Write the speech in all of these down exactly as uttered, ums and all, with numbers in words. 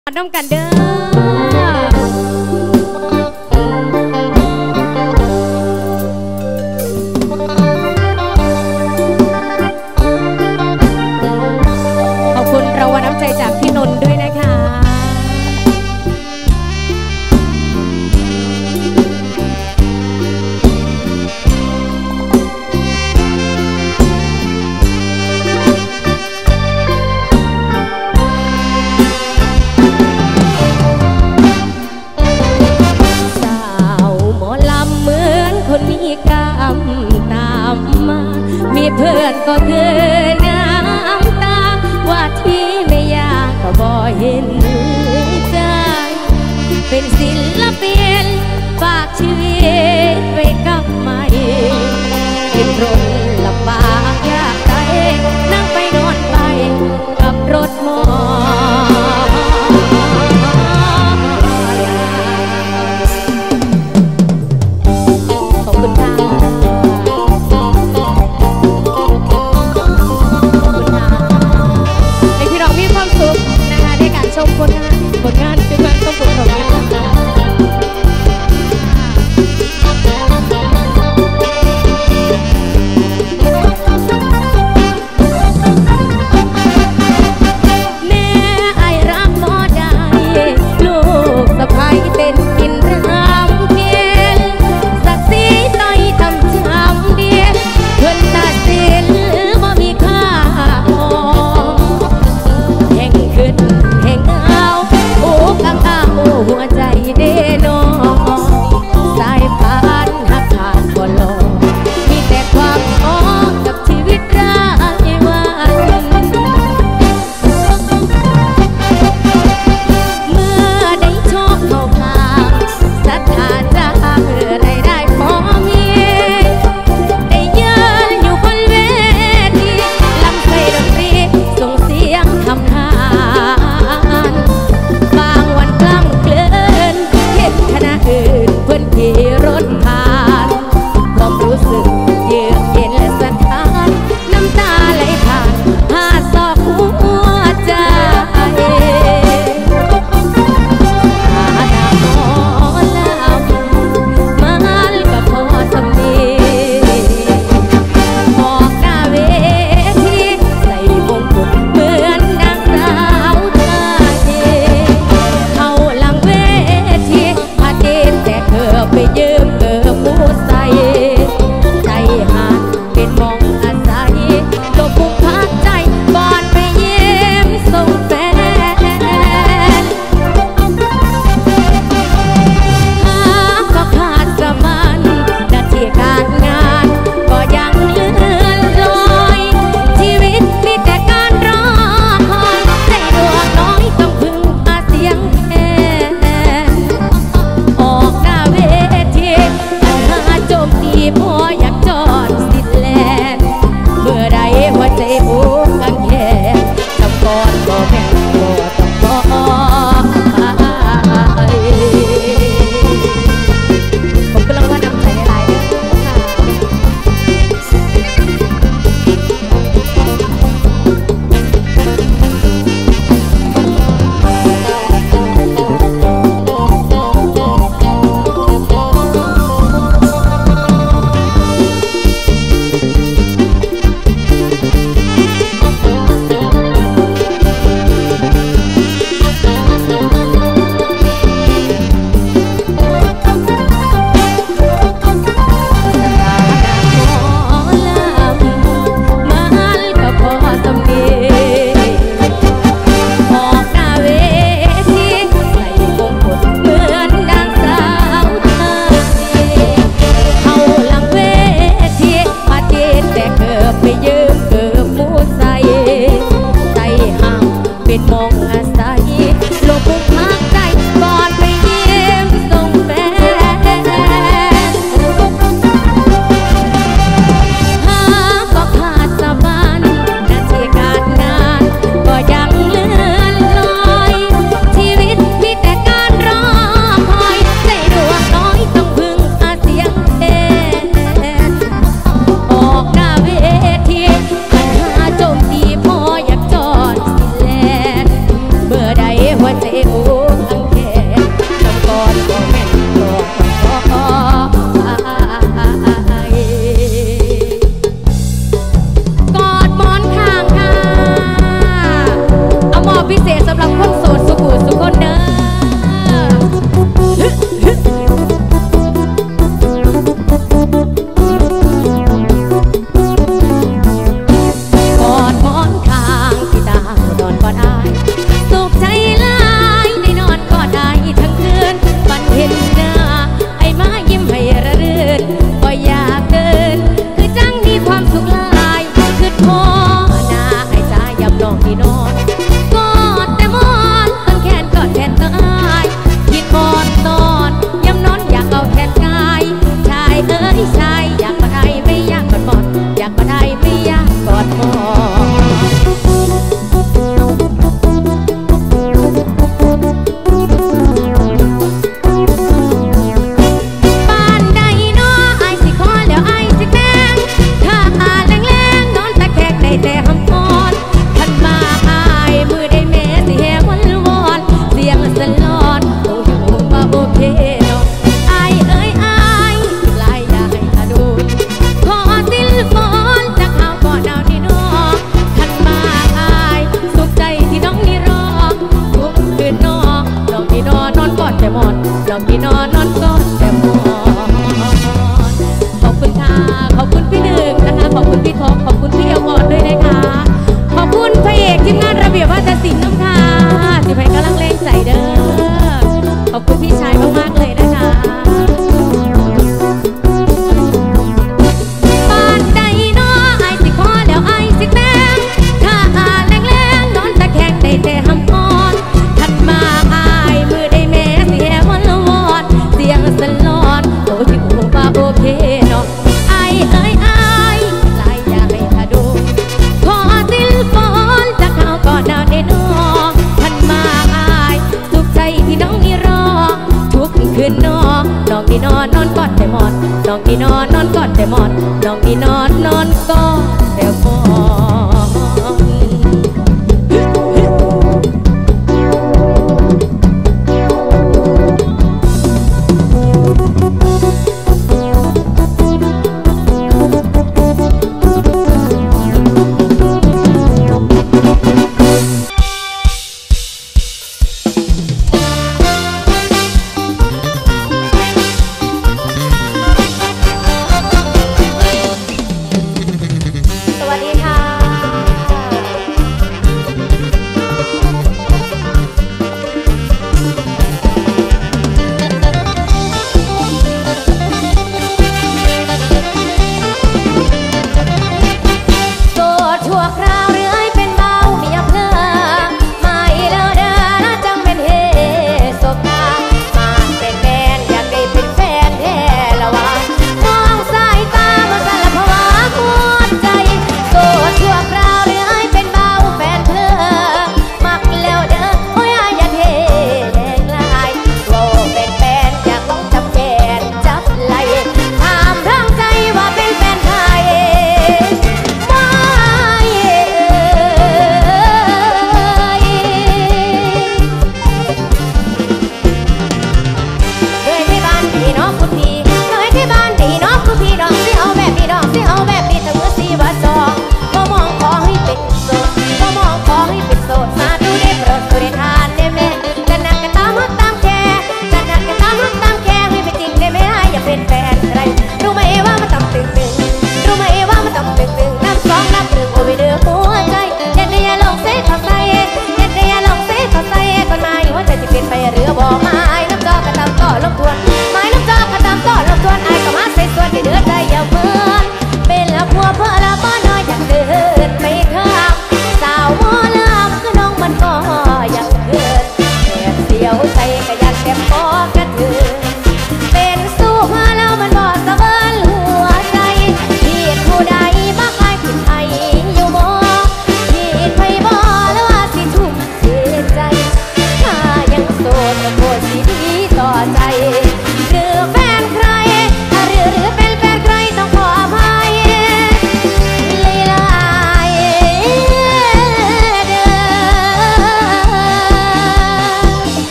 น้ำกันเด้อขอบคุณรางวัลน้ำใจจากพี่นนท์ด้วยนะคะคนมีกรรมตามมามีเพื่อนก็คือน้ำตาว่าที่ไม่อยากก็บ่เห็นใจเป็นศิลปินฝากชีวิตไว้กับไม่กินรนลำบากยากใจนั่งไปนอนไปกับรถมอชมผลงานผลงานคือการต้องผลของงานแนนอนกอดแต่หมอนน้องพี่นอนนอนกอดแต่หมอนขอบคุณค่ะขอบคุณพี่หนึ่งนะคะขอบคุณพี่ทองขอบคุณพี่อมรด้วยนะคะขอบคุณพระเอกทีมงานระเบียบวาทศิลป์น้ำค่ะที่ให้กำลังแรงใจเด้อขอบคุณพี่ชายมากๆเลยนะคะปานใดน้อไอสิขอแล้วไอสิแตงถ้าอาแรงแรงนอนตะแคงได้แต่หำอ่อนทัดมาอายมือได้แม่เสียวันละวอนเสียงสลอนโอ้ที่คงว่าโอเคเนาะไอเอ้ยไอหลายอย่าให้ถ้าดูขอสิลฟอนจะเข้าก่อนดาวได้นอทัดมาอายสุขใจที่น้องนี่รอทุกคืนนอน้องนี่นอนนอนกอดแต่หมอนน้องนี่นอนนอนกอดแต่หมอนน้องนี่นอนนอนกอดแต่หมอน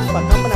ปันน้ำ